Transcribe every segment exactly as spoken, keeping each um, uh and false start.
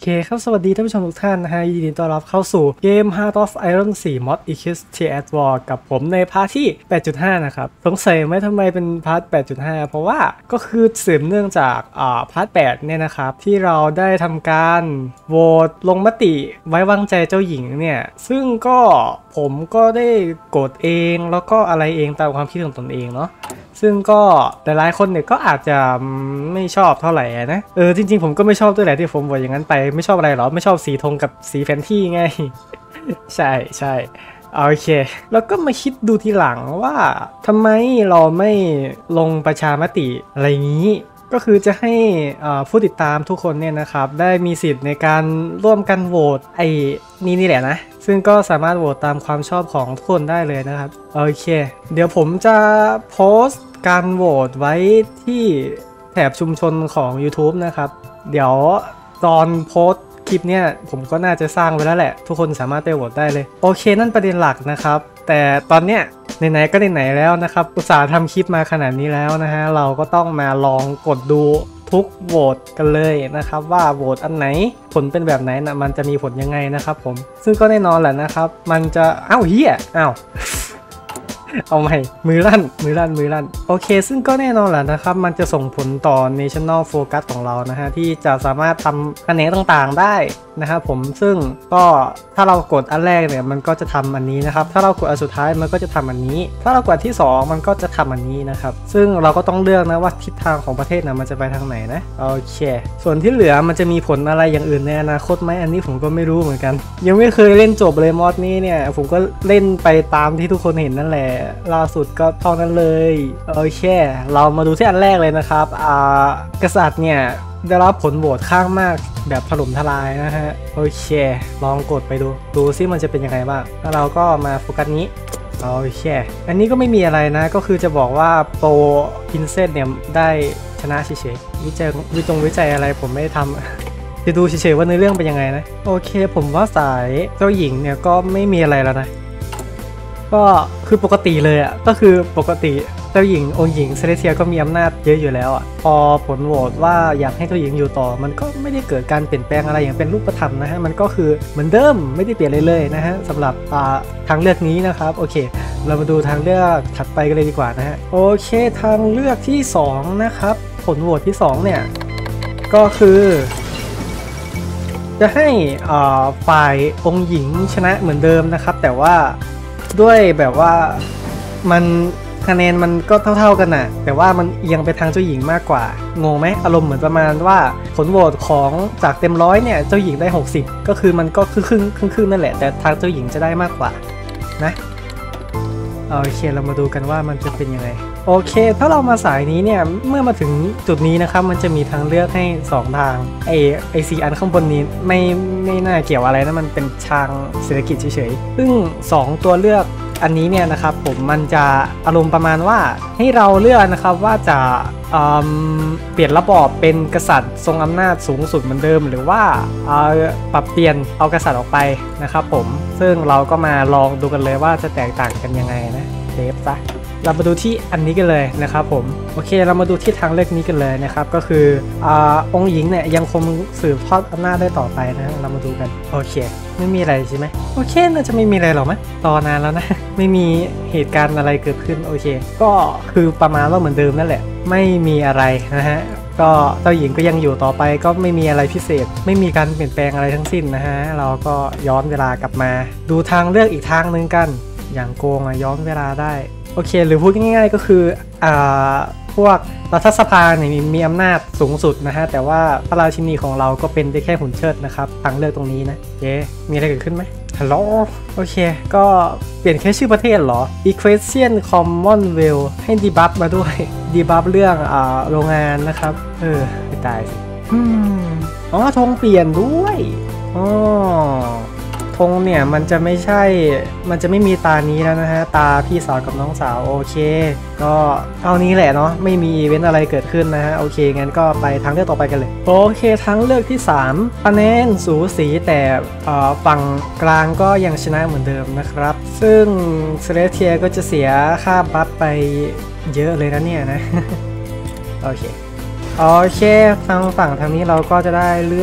เคครับสวัสดีท่านผู้ชมทุกท่านนะฮะยินดีต้อนรับเข้าสู่เกม Heart of Iron โฟร์ Mod Eclipse Theat War กับผมในพาร์ทที่ แปดจุดห้า นะครับสงสัยไหมทำไมเป็นพาร์ท แปดจุดห้า เพราะว่าก็คือสืบเนื่องจากอ่าพาร์ท แปดเนี่ยนะครับที่เราได้ทำการโหวตลงมติไว้วางใจเจ้าหญิงเนี่ยซึ่งก็ผมก็ได้กดเองแล้วก็อะไรเองตามความคิดของตนเองเนาะซึ่งก็หลายๆคนเนี่ยก็อาจจะไม่ชอบเท่าไหร่นะเออจริงๆผมก็ไม่ชอบด้วยแหละที่ผมบอกอย่างนั้นไปไม่ชอบอะไรหรอไม่ชอบสีธงกับสีแฟนที่ไง ใช่ใช่โอเคแล้วก็มาคิดดูทีหลังว่าทำไมเราไม่ลงประชามติอะไรงี้ก็คือจะให้ผู้ติดตามทุกคนเนี่ยนะครับได้มีสิทธิ์ในการร่วมกันโหวตไอ้นี่นี่แหละนะซึ่งก็สามารถโหวตตามความชอบของทุกคนได้เลยนะครับโอเคเดี๋ยวผมจะโพสต์การโหวตไว้ที่แถบชุมชนของ YouTube นะครับเดี๋ยวตอนโพสต์คลิปเนี่ยผมก็น่าจะสร้างไว้แล้วแหละทุกคนสามารถไปโหวตได้เลยโอเคนั่นประเด็นหลักนะครับแต่ตอนเนี้ยไหนๆก็ไหนๆแล้วนะครับอุตส่าห์ทำคลิปมาขนาดนี้แล้วนะฮะเราก็ต้องมาลองกดดูทุกโหวตกันเลยนะครับว่าโหวตอันไหนผลเป็นแบบไหนนะมันจะมีผลยังไงนะครับผมซึ่งก็แน่นอนแหละนะครับมันจะอ้าวเฮียอ้าวเอาใหม่มือลั่นมือลั่นมือลั่นโอเคซึ่งก็แน่นอนแหละนะครับมันจะส่งผลต่อ National Focus ของเรานะฮะที่จะสามารถทำคะแนนต่างๆได้นะครับผมซึ่งก็ถ้าเรากดอันแรกเนี่ยมันก็จะทำอันนี้นะครับถ้าเรากดอันสุดท้ายมันก็จะทำอันนี้ถ้าเรากดที่สองมันก็จะทำอันนี้นะครับซึ่งเราก็ต้องเลือกนะว่าทิศทางของประเทศนะมันจะไปทางไหนนะโอเคส่วนที่เหลือมันจะมีผลอะไรอย่างอื่นในอนาคตไหมอันนี้ผมก็ไม่รู้เหมือนกันยังไม่เคยเล่นจบเลยมอดนี้เนี่ยผมก็เล่นไปตามที่ทุกคนเห็นนั่นแหละล่าสุดก็เท่านั้นเลยโอเคเรามาดูที่อันแรกเลยนะครับอ่ากษัตริย์เนี่ยได้รับผลโหวตข้างมากแบบถล่มทลายนะฮะโอเคลองกดไปดูดูซิมันจะเป็นยังไงบ้างแล้วเราก็มาโฟกัสนี้โอเคอันนี้ก็ไม่มีอะไรนะก็คือจะบอกว่าโปรพินเซสเนี่ยได้ชนะเฉยๆวิจัยวิจงวิจัยอะไรผมไม่ได้ทำจะดูเฉยๆว่าในเรื่องเป็นยังไงนะโอเคผมว่าสายเจ้าหญิงเนี่ยก็ไม่มีอะไรแล้วนะก็คือปกติเลยอ่ะก็คือปกติเจ้าหญิงองค์หญิงเซเลเทียก็มีอำนาจเยอะอยู่แล้วอ่ะพอผลโหวตว่าอยากให้เจ้าหญิงอยู่ต่อมันก็ไม่ได้เกิดการเปลี่ยนแปลงอะไรอย่างเป็นรูปธรรมนะฮะมันก็คือเหมือนเดิมไม่ได้เปลี่ยนเลยเลยนะฮะสำหรับทางเลือกนี้นะครับโอเคเรามาดูทางเลือกถัดไปกันเลยดีกว่านะฮะโอเคทางเลือกที่สองนะครับผลโหวตที่สองเนี่ยก็คือจะให้ฝ่ายองค์หญิงชนะเหมือนเดิมนะครับแต่ว่าด้วยแบบว่ามันคะแนนมันก็เท่าๆกันน่ะแต่ว่ามันเอียงไปทางเจ้าหญิงมากกว่างงไหมอารมณ์เหมือนประมาณว่าผลโหวตของจากเต็มร้อยเนี่ยเจ้าหญิงได้หกสิบก็คือมันก็ครึ่งครึ่งครึ่งครึ่งนั่นแหละแต่ทางเจ้าหญิงจะได้มากกว่านะโอเคเรามาดูกันว่ามันจะเป็นยังไงโอเคถ้าเรามาสายนี้เนี่ยเมื่อมาถึงจุดนี้นะครับมันจะมีทางเลือกให้สองทางไอไอซีอันข้างบนนี้ไม่ไม่น่าเกี่ยวอะไรนะมันเป็นทางเศรษฐกิจเฉยๆซึ่งสองตัวเลือกอันนี้เนี่ยนะครับผมมันจะอารมณ์ประมาณว่าให้เราเลือกนะครับว่าจะเปลี่ยนระบอบเป็นกษัตริย์ทรงอำนาจสูงสุดเหมือนเดิมหรือว่าปรับเปลี่ยนเอากษัตริย์ออกไปนะครับผมซึ่งเราก็มาลองดูกันเลยว่าจะแตกต่างกันยังไงนะเซฟซะเรามาดูที่อันนี้กันเลยนะครับผมโอเคเรามาดูที่ทางเลือกนี้กันเลยนะครับก็คืออ่าองค์หญิงเนี่ยยังคงสืบทอดอำนาจได้ต่อไปนะเรามาดูกันโอเคไม่มีอะไรใช่ไหมโอเคน่าจะไม่มีอะไรหรอกมั้ยตอนนานแล้วนะไม่มีเหตุการณ์อะไรเกิดขึ้นโอเคก็คือประมาณว่าเหมือนเดิมนั่นแหละไม่มีอะไรนะฮะก็เจ้าหญิงก็ยังอยู่ต่อไปก็ไม่มีอะไรพิเศษไม่มีการเปลี่ยนแปลงอะไรทั้งสิ้นนะฮะเราก็ย้อนเวลากลับมาดูทางเลือกอีกทางนึงกันอย่างโกงอะย้อนเวลาได้โอเคหรือพูดง่ายๆก็คืออ่าพวกรัฐสภาเนี่ยมีอำนาจสูงสุดนะฮะแต่ว่าพระราชินีของเราก็เป็นได้แค่หุ่นเชิดนะครับทางเลือกตรงนี้นะเจ๊มีอะไรเกิดขึ้นไหมฮัลโหลโอเคก็เปลี่ยนแค่ชื่อประเทศเหรอ Equation Commonwealth ให้ดีบัฟมาด้วยดีบัฟเรื่องอ่าโรงงานนะครับเออไม่ตายสิอืมอ๋อธงเปลี่ยนด้วยอ๋อธงเนี่ยมันจะไม่ใช่มันจะไม่มีตานี้แล้วนะฮะตาพี่สาวกับน้องสาวโอเคก็เอานี้แหละเนาะไม่มีอีเวนต์อะไรเกิดขึ้นนะฮะโอเคงั้นก็ไปทางเลือกต่อไปกันเลยโอเคทางเลือกที่สามคะแนนสูสีแต่ฝั่งกลางก็ยังชนะเหมือนเดิมนะครับซึ่งเซเลเทียก็จะเสียค่าบัฟไปเยอะเลยนะเนี่ยนะ โอเคโอเคทางฝั่งทางนี้เราก็จะได้เลือก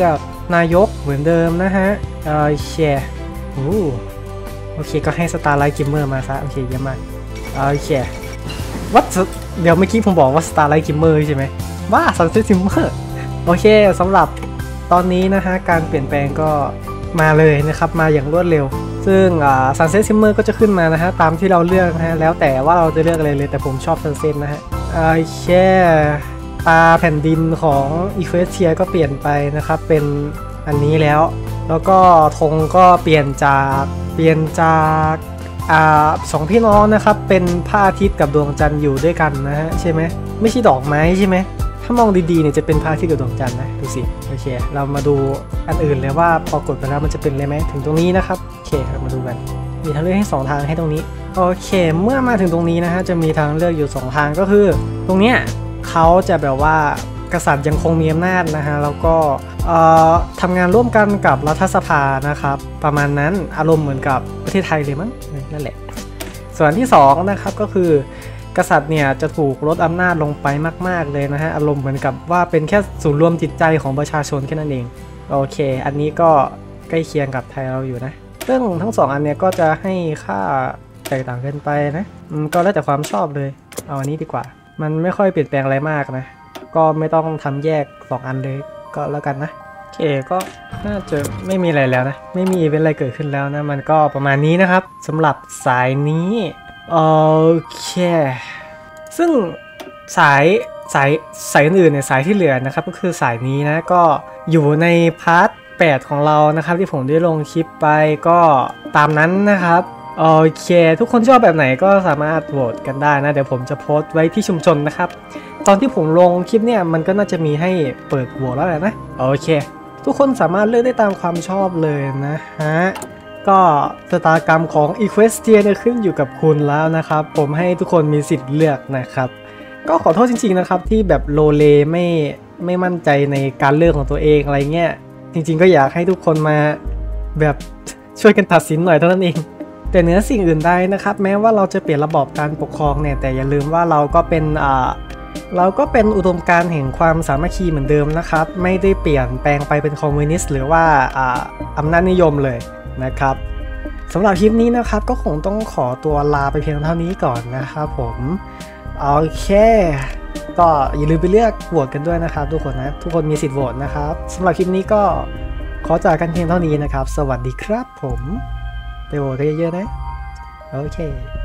นายกเหมือนเดิมนะฮะโอเคโอ้โอเคก็ให้ Starlight Glimmer มาซะโอเคเยี่ยมมากโอเควัดเดี๋ยวเมื่อกี้ผมบอกว่า Starlight Glimmer ใช่ไหมว่า Sunset Shimmer โอเคสำหรับตอนนี้นะฮะการเปลี่ยนแปลงก็มาเลยนะครับมาอย่างรวดเร็วซึ่งอ่า Sunset Shimmer ก็จะขึ้นมานะฮะตามที่เราเลือกนะฮะแล้วแต่ว่าเราจะเลือกอะไรเลยแต่ผมชอบ Sunset นะฮะโอเคตาแผ่นดินของ Equestria ก็เปลี่ยนไปนะครับเป็นอันนี้แล้วแล้วก็ธงก็เปลี่ยนจากเปลี่ยนจากอ่าสองพี่น้องนะครับเป็นพระอาทิตย์กับดวงจันทร์อยู่ด้วยกันนะฮะใช่ไหมไม่ใช่ดอกไม้ใช่ไหมถ้ามองดีๆเนี่ยจะเป็นพระอาทิตย์กับดวงจันทร์นะดูสิโอเคเรามาดูอันอื่นเลยว่าพอกดไปแล้วมันจะเป็นอะไรไหมถึงตรงนี้นะครับโอเคเรามาดูกันมีทางเลือกให้สองทางให้ตรงนี้โอเคเมื่อมาถึงตรงนี้นะฮะจะมีทางเลือกอยู่สองทางก็คือตรงเนี้ยเขาจะแบบว่ากษัตริย์ยังคงมีอำนาจนะฮะแล้วก็ทำงานร่วมกันกับรัฐสภานะครับประมาณนั้นอารมณ์เหมือนกับประเทศไทยเลยมั้งนั่นแหละส่วนที่สองนะครับก็คือกษัตริย์เนี่ยจะถูกลดอำนาจลงไปมากๆเลยนะฮะอารมณ์เหมือนกับว่าเป็นแค่ศูนย์รวมจิตใจของประชาชนแค่นั้นเองโอเคอันนี้ก็ใกล้เคียงกับไทยเราอยู่นะซึ่งทั้งสองอันเนี้ยก็จะให้ค่าแตกต่างกันไปนะก็แล้วแต่ความชอบเลยเอาอันนี้ดีกว่ามันไม่ค่อยเปลี่ยนแปลงอะไรมากนะก็ไม่ต้องทำแยกสองอันเลยก็แล้วกันนะโอเคก็น่าจะไม่มีอะไรแล้วนะไม่มีเป็นอะไรเกิดขึ้นแล้วนะมันก็ประมาณนี้นะครับสำหรับสายนี้โอเคซึ่งสายสายสายอื่นๆเนี่ยสายที่เหลือนะครับก็คือสายนี้นะก็อยู่ในพาร์ทแปดของเรานะครับที่ผมได้ลงคลิปไปก็ตามนั้นนะครับโอเคทุกคนชอบแบบไหนก็สามารถโหวตกันได้นะเดี๋ยวผมจะโพสต์ไว้ที่ชุมชนนะครับตอนที่ผมลงคลิปเนี่ยมันก็น่าจะมีให้เปิดโหวตแล้วแหละนะโอเคทุกคนสามารถเลือกได้ตามความชอบเลยนะฮะก็ชะตากรรมของ Equestria เนี่ยขึ้นอยู่กับคุณแล้วนะครับผมให้ทุกคนมีสิทธิ์เลือกนะครับก็ขอโทษจริงๆนะครับที่แบบโลเลไม่ไม่มั่นใจในการเลือกของตัวเองอะไรเงี้ยจริงๆก็อยากให้ทุกคนมาแบบช่วยกันตัดสินหน่อยเท่านั้นเองแต่เหนือสิ่งอื่นใดนะครับแม้ว่าเราจะเปลี่ยนระบอบการปกครองเนี่ยแต่อย่าลืมว่าเราก็เป็นอ่าเราก็เป็นอุดมการณ์แห่งความสามัคคีเหมือนเดิมนะครับไม่ได้เปลี่ยนแปลงไปเป็นคอมมิวนิสต์หรือว่าอ่าอำนาจนิยมเลยนะครับสำหรับคลิปนี้นะครับก็คงต้องขอตัวลาไปเพียงเท่านี้ก่อนนะครับผมโอเคก็อย่าลืมไปเลือกโหวตกันด้วยนะครับทุกคนนะทุกคนมีสิทธิ์โหวตนะครับสำหรับคลิปนี้ก็ขอจากกันเพียงเท่านี้นะครับสวัสดีครับผมไปโหวตกันเยอะๆนะโอเค